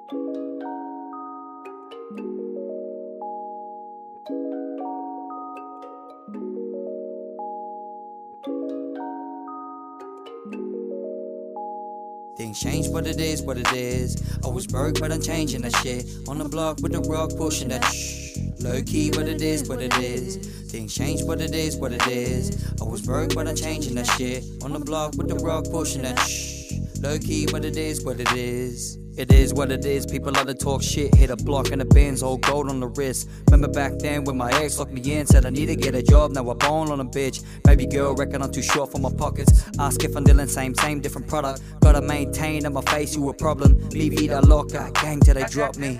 Things change, but it is what it is. I was broke, but I'm changing that shit. On the block with the rock, pushing that low key, but it is what it is. Things change, but it is what it is. I was broke, but I'm changing that shit. On the block with the rock, pushing that low key, but it is what it is. It is what it is, people love to talk shit. Hit a block and the Benz, all gold on the wrist. Remember back then when my ex locked me in, said I need to get a job, now I bone on a bitch. Baby girl reckon I'm too short for my pockets. Ask if I'm dealing same, different product. Gotta maintain on my face, you a problem. Leave you the locker, gang till they drop me.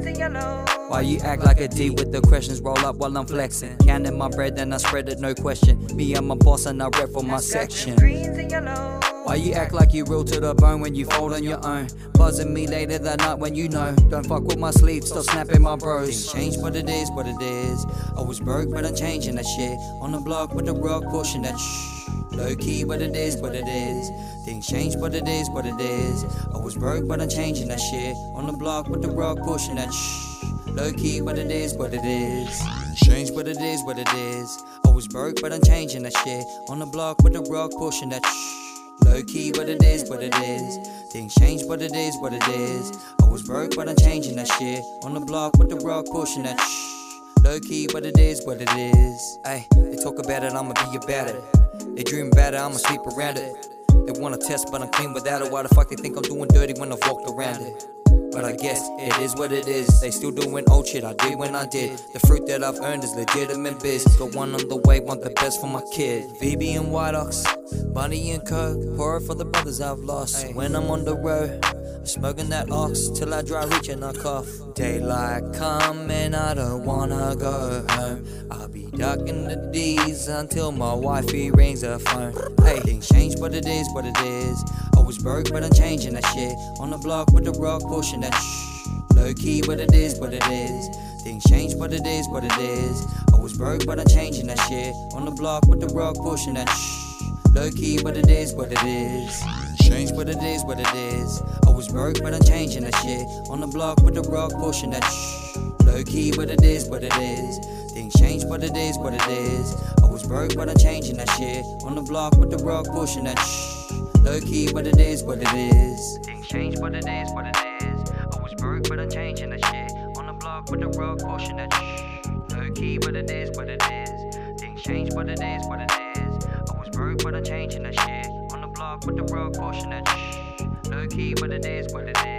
Why you act like a D with the questions, roll up while I'm flexing. Counting my bread and I spread it, no question. Me and my boss and I rep for my section. Why you act like you real to the bone when you fold on your own? Buzzing me later that night when you know. Don't fuck with my sleep, stop snapping my bros. Things change, but it is what it is. I was broke, but I'm changing that shit. On the block with the rock, pushing that low key, but it is what it is. Things change, but it is what it is. I was broke, but I'm changing that shit. On the block with the rock, pushing that low key, but it is what it is. Change, but it is what it is. I was broke, but I'm changing that shit. On the block with the rock, pushing that low key, but it is what it is. Things change, but it is what it is. I was broke, but I'm changing that shit. On the block with the rock, pushing that low key, but it is what it is. Ay, they talk about it, I'ma be about it. They dream about it, I'ma sleep around it. They wanna test, but I'm clean without it. Why the fuck they think I'm doing dirty when I've walked around it? But I guess it is what it is. They still doing old shit I did when I did. The fruit that I've earned is legitimate biz. Got one on the way, want the best for my kid. VB and White Ox, Bunny and Coke. Pour it for the brothers I've lost. When I'm on the road, I'm smoking that ox till I dry reach and I cough. Daylight coming, I don't wanna go home. I'll be ducking the D's until my wifey rings her phone. Hey, things change, but it is what it is. I was broke, but I'm changing that shit. On the block with the rock, pushing that low key, but it is what it is. Things change, but it is what it is. I was broke, but I'm changing that shit. On the block with the rock, pushing that low key, but it is what it is. Change, but it is what it is. I was broke, but I'm changing that shit. On the block with the rock, pushing that low key, but it is what it is. Things change, but it is what it is. I was broke, but I'm changing that shit. On the block with the rock, pushing that low key, but it is what it is. Things change, but it is what it is. I was broke, but I'm changing that shit. On the block with the rock, pushing that low key, but it is what it is. Things change, but it is what it is. I was broke, but I'm changing that shit. On the block with the rock, pushing that low key, but it is what it is.